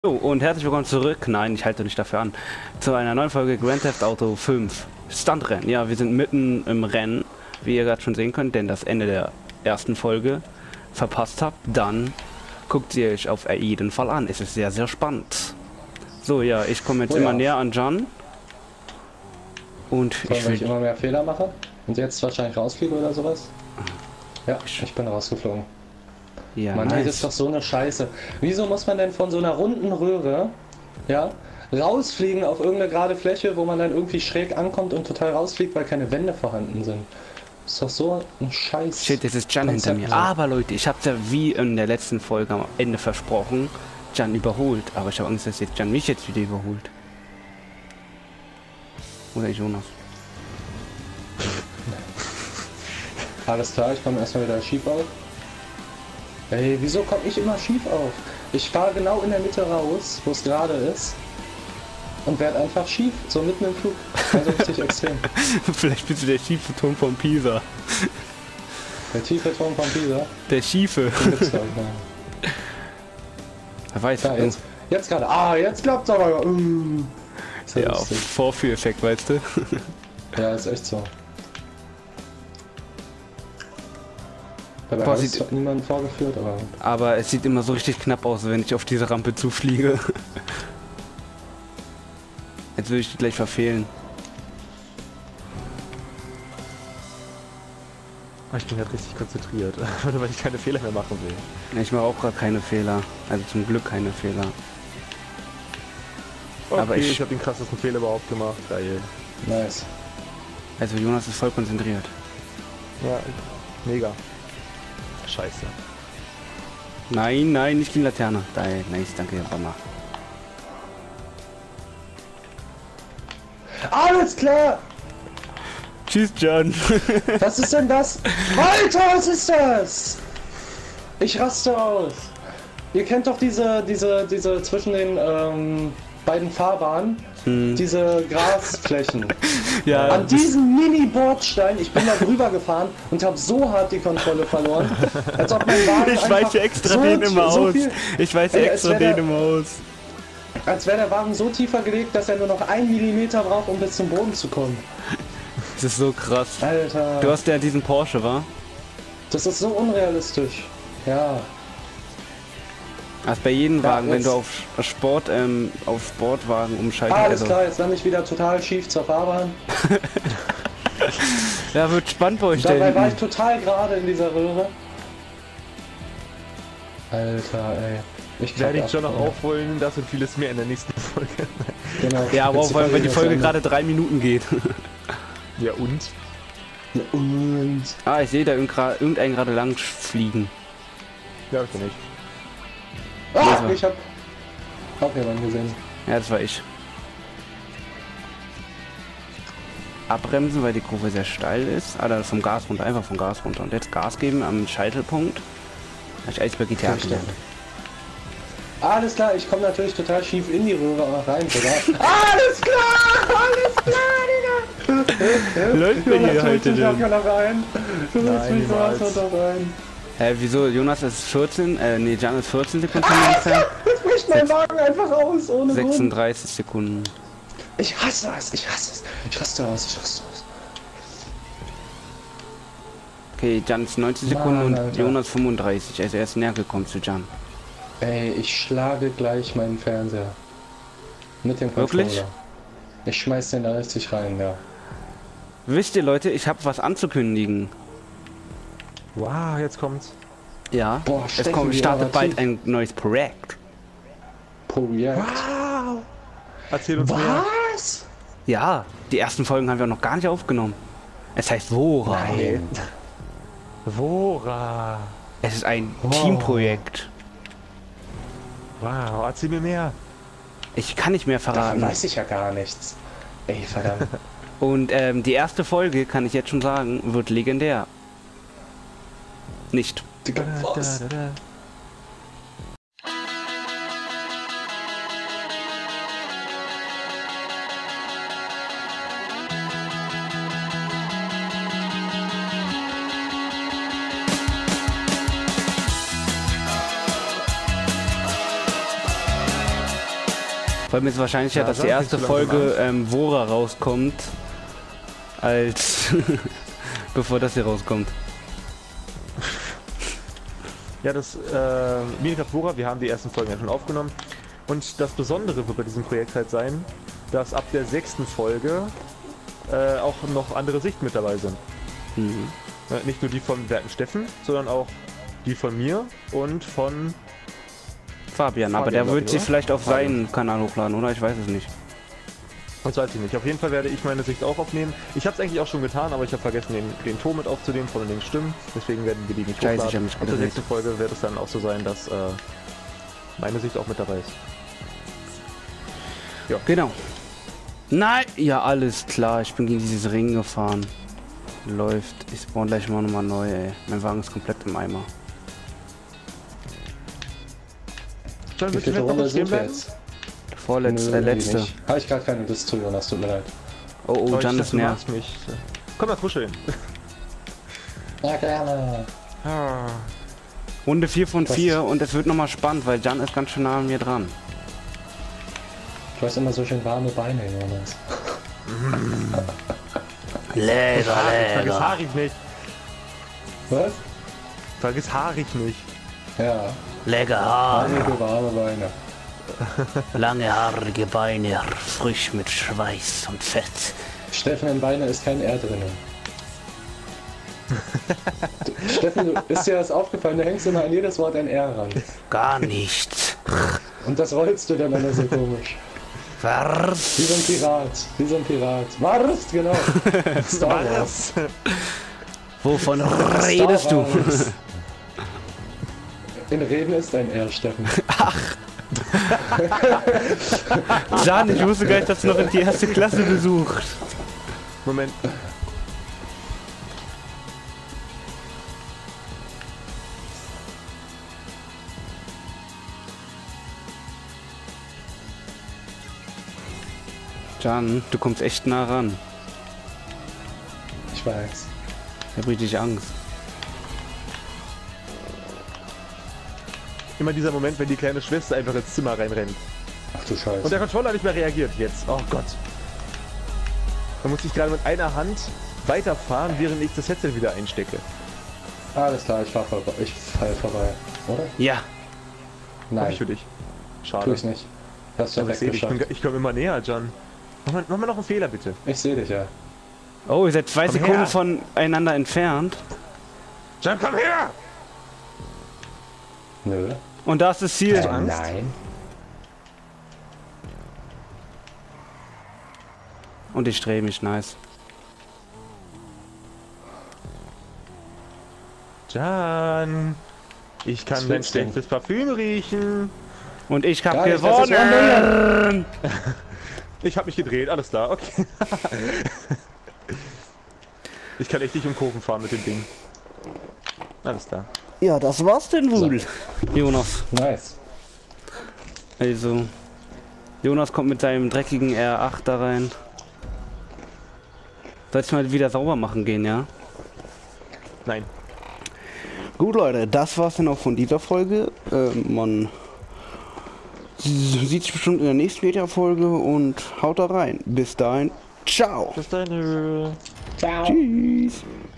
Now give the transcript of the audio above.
Hallo und herzlich willkommen zurück, nein, ich halte nicht dafür an, zu einer neuen Folge Grand Theft Auto 5 Stuntrennen. Ja, wir sind mitten im Rennen, wie ihr gerade schon sehen könnt, denn das Ende der ersten Folge verpasst habt, dann guckt sie euch auf jeden Fall an. Es ist sehr, sehr spannend. So, ja, ich komme jetzt immer näher an Jan. Und ich will immer mehr Fehler machen und jetzt wahrscheinlich rausfliegen oder sowas. Ja, ich bin rausgeflogen. Ja, Mann, das ist doch so eine Scheiße. Wieso muss man denn von so einer runden Röhre, ja, rausfliegen auf irgendeine gerade Fläche, wo man dann irgendwie schräg ankommt und total rausfliegt, weil keine Wände vorhanden sind? Das ist doch so ein Scheiß. Shit, jetzt ist Jan hinter mir. Aber Leute, ich hab's ja wie in der letzten Folge am Ende versprochen, Jan überholt. Aber ich habe Angst, dass jetzt Jan mich jetzt wieder überholt. Oder Jonas. Alles klar, ich komme erstmal wieder schief auf. Ey, wieso komme ich immer schief auf? Ich fahre genau in der Mitte raus, wo es gerade ist. Und werde einfach schief, so mitten im Flug. Also richtig extrem. Vielleicht bist du der schiefe Turm von Pisa. Der tiefe Turm von Pisa? Der schiefe. Wer weiß. Ja, jetzt gerade. Ah, jetzt klappt's aber. Ja, Vorführeffekt, weißt du? Ja, ist echt so. Dabei hat es niemand vorgeführt, aber es sieht immer so richtig knapp aus, wenn ich auf diese Rampe zufliege. Jetzt würde ich die gleich verfehlen. Ich bin gerade richtig konzentriert, weil ich keine Fehler mehr machen will. Ich mache auch gerade keine Fehler. Also zum Glück keine Fehler. Okay, aber ich habe den krassesten Fehler überhaupt gemacht. Geil. Nice. Also Jonas ist voll konzentriert. Ja, mega. Scheiße. Nein, nein, nicht die Laterne. Nice, danke, Herr Bonner. Alles klar! Tschüss, John. Was ist denn das? Alter, was ist das? Ich raste aus. Ihr kennt doch diese zwischen den beiden Fahrbahnen, diese Grasflächen. Ja, an diesem Mini-Bordstein, ich bin da drüber gefahren und habe so hart die Kontrolle verloren, als ob mein Wagen ich weiß ja extra so den immer aus. Ich weiß ja extra den immer aus. Als wäre der Wagen so tiefer gelegt, dass er nur noch 1 Millimeter braucht, um bis zum Boden zu kommen. Das ist so krass. Alter. Du hast ja diesen Porsche, wa? Das ist so unrealistisch. Ja. Also bei jedem Wagen, wenn du auf Sportwagen umschaltest. Alles klar, jetzt lande ich wieder total schief zur Fahrbahn. Ja, wird spannend bei euch. Dabei war ich total gerade in dieser Röhre. Alter, ey. Ich werde ich schon noch aufholen, das und vieles mehr in der nächsten Folge. Genau. Ja, aber auch weil die Folge gerade 3 Minuten geht. Ja und? Ja, und? Ah, ich sehe da irgendeinen gerade lang fliegen. Ja, ich bin nicht. Ah, ich hab jemanden gesehen. Ja, das war ich. Abbremsen, weil die Kurve sehr steil ist. Ah, da vom Gas runter, einfach vom Gas runter. Und jetzt Gas geben am Scheitelpunkt. Habe ich Eisberg GTA gelernt. Alles klar, ich komme natürlich total schief in die Röhre rein, sogar. Alles klar, Digga! Läuft bei dir heute denn? Du willst mich sowas da rein. Wieso? Jonas ist 14, nee, Jan ist 14 Sekunden entfernt. Jetzt bricht mein Wagen einfach aus, ohne 36 Sekunden. Ich hasse es, ich raste aus. Okay, Jan ist 90 Sekunden und Alter. Jonas 35, also er ist näher gekommen zu Jan. Ey, ich schlage gleich meinen Fernseher. Mit dem Controller. Wirklich? Ich schmeiß den da richtig rein, ja. Wisst ihr, Leute, ich habe was anzukündigen. Wow, jetzt kommt's. Ja, boah, es startet bald ein neues Projekt. Wow! Erzähl uns mehr. Was? Ja, die ersten Folgen haben wir noch gar nicht aufgenommen. Es heißt Wora. Nein. Wora. Es ist ein Teamprojekt. Wow, erzähl mir mehr. Ich kann nicht mehr verraten. Davon weiß ich ja gar nichts. Ey, verdammt. Und die erste Folge, kann ich jetzt schon sagen, wird legendär. Nicht. Was? Vor allem ist es wahrscheinlicher, Ja, dass die sonst erste nicht so lange Folge Wora rauskommt, als bevor das hier rauskommt. Ja, das Minecraft Wora, wir haben die ersten Folgen ja schon aufgenommen. Und das Besondere wird bei diesem Projekt halt sein, dass ab der 6. Folge auch noch andere Sichten mit dabei sind. Mhm. Nicht nur die von Werten Steffen, sondern auch die von mir und von Fabian, aber der wird sie vielleicht auf seinen Kanal hochladen, oder? Ich weiß es nicht. Das weiß ich nicht. Auf jeden Fall werde ich meine Sicht auch aufnehmen. Ich habe es eigentlich auch schon getan, aber ich habe vergessen, den Ton mit aufzunehmen von den Stimmen. Deswegen werden wir die nicht Scheiße, ich hochladen. hab mich Ab der 6. Folge wird es dann auch so sein, dass meine Sicht auch mit dabei ist. Ja. Genau. Nein! Ja, alles klar. Ich bin gegen dieses Ring gefahren. Läuft. Ich spawn gleich mal nochmal neu, ey. Mein Wagen ist komplett im Eimer. Sollen Wie viele Runde sind wir jetzt? Vorletzte, letzte. Habe ich gar keine Lust zu, Jonas, tut mir leid. Oh, oh, Jan ist näher. Mich. Komm mal kuscheln. Ja, gerne. Runde 4 von 4 und es wird nochmal spannend, weil Jan ist ganz schön nah an mir dran. Du hast immer so schön warme Beine, Jonas. Lecker, Vergiss haarig nicht. Was? Vergiss haarig nicht. Ja, Lecker Haar, haarige, warme Beine. lange haarige Beine, frisch mit Schweiß und Fett. Steffen, in Beine ist kein R drinnen. Steffen, ist dir das aufgefallen? Du hängst immer an jedes Wort ein R ran. Gar nicht. Und das rollst du dann immer so komisch. Was? Wie so ein Pirat. Wie so ein Pirat. Wars, genau. Star Wars. Wovon redest du? In Reden ist ein R, Steffen. Jan, ich wusste gar nicht, dass du noch in die erste Klasse besucht. Moment. Jan, du kommst echt nah ran. Ich weiß. Ich hab richtig Angst. Immer dieser Moment, wenn die kleine Schwester einfach ins Zimmer reinrennt. Ach du Scheiße. Und der Controller nicht mehr reagiert jetzt. Oh Gott. Da muss ich gerade mit einer Hand weiterfahren, während ich das Headset wieder einstecke. Alles klar, ich fall vorbei. Oder? Ja. Hab Nein, ich für dich. Schade. tu ich nicht. Hast du Aber ich seh dich. weggeschafft. Ich komme immer näher, Jan. Mach mal noch einen Fehler, bitte. Ich sehe dich ja. Oh, ihr seid 2 Komm Sekunden her. voneinander entfernt. Jan, komm her! Nö. Und da ist das Ziel. Angst? Nein. Und ich drehe mich, nice. Jan! Ich kann Was dein willst du? schlechtes Parfüm riechen. Und ich hab Gar nicht, das ist gewonnen! Ich hab mich gedreht, alles klar, okay. Ich kann echt nicht um Kurven fahren mit dem Ding. Alles klar. Ja, das war's denn wohl, Jonas. Nice. Also, Jonas kommt mit seinem dreckigen R8 da rein. Sollst du mal wieder sauber machen gehen, ja? Nein. Gut, Leute, das war's dann auch von dieser Folge. Man sieht sich bestimmt in der nächsten GTA-Folge und haut da rein. Bis dahin, ciao. Bis dann. Ciao. Tschüss.